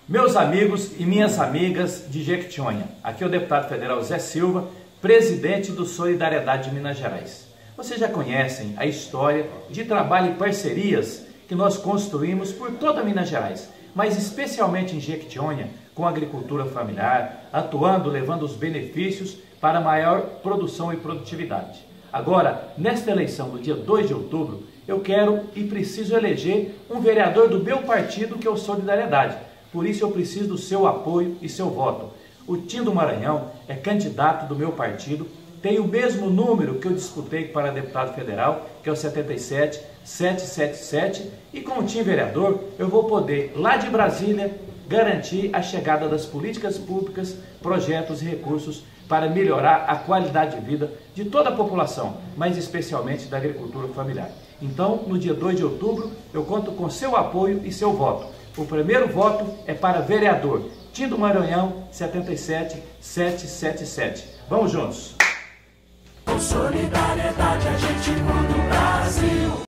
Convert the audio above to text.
Meus amigos e minhas amigas de Jequitinhonha, aqui é o deputado federal Zé Silva, presidente do Solidariedade de Minas Gerais. Vocês já conhecem a história de trabalho e parcerias que nós construímos por toda Minas Gerais, mas especialmente em Jequitinhonha, com a agricultura familiar, atuando, levando os benefícios para maior produção e produtividade. Agora, nesta eleição do dia 2 de outubro, eu quero e preciso eleger um vereador do meu partido, que é o Solidariedade. Por isso eu preciso do seu apoio e seu voto. O Tim do Maranhão é candidato do meu partido, tem o mesmo número que eu disputei para deputado federal, que é o 77777, e com o Tim vereador eu vou poder, lá de Brasília, garantir a chegada das políticas públicas, projetos e recursos para melhorar a qualidade de vida de toda a população, mas especialmente da agricultura familiar. Então, no dia 2 de outubro, eu conto com seu apoio e seu voto. O primeiro voto é para vereador Tim do Maranhão 77777. Vamos juntos! Com solidariedade a gente muda.